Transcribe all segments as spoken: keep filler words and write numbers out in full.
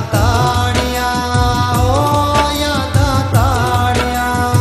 ਤਾੜੀਆਂ ਓ ਯਾਦਾਂ ਤਾੜੀਆਂ।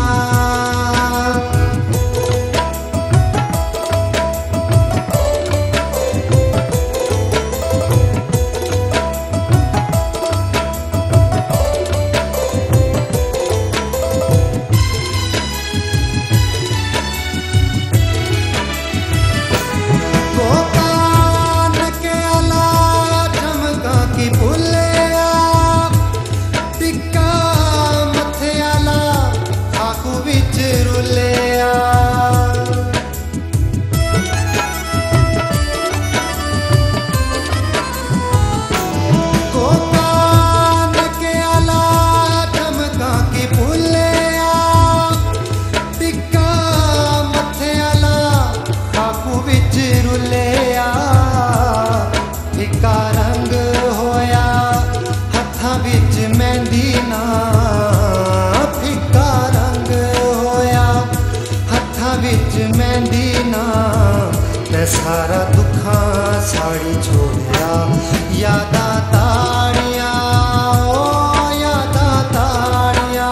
सारा दुखा साड़ी छोड़िया यादां ताड़ियां ओ यादां ताड़ियां।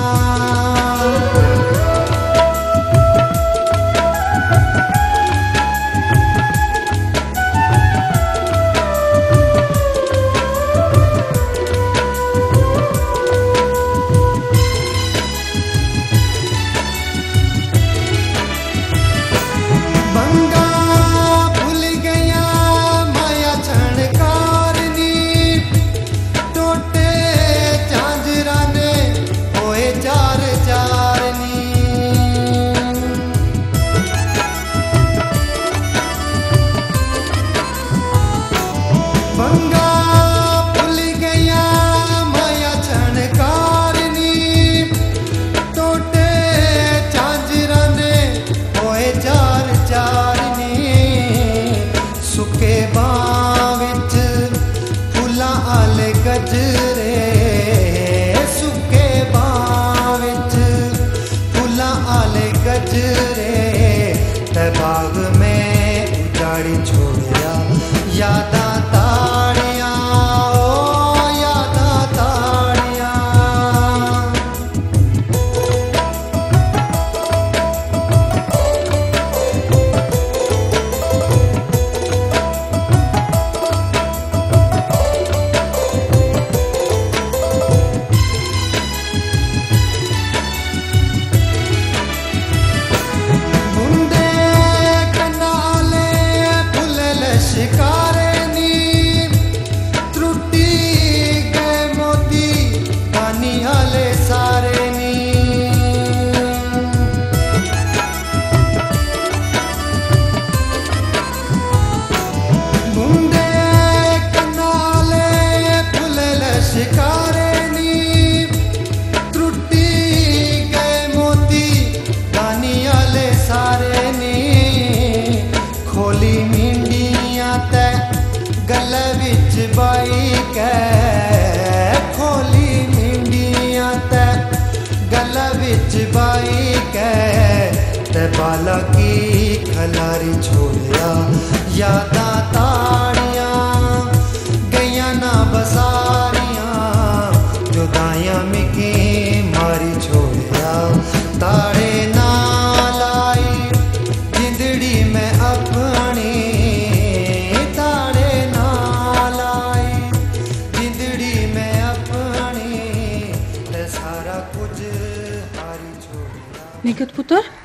गजरे सुके बां विच फुल्लां आले गजरे ते बाग में उजाड़ी छोड़िया यादां ताड़ियां ओ यादां ताड़ियां। शिकारे नी त्रुटी गए मोती पानी आले सारे नी। मुंडे कनाले फुलल शिकारे नी त्रुटी गए मोती पानी आले सारे नी। खोली गल विच बाई कै खोली मिंडियां ते गल विच बाई कै ते बाला की खलारी छोड़िया यादां ताड़ियां गईयां ना बसारियां जुदाइयां मिकी मारी छोड़िया ताड़े ना लाई जिंदड़ी में अपनी निकट पुत्र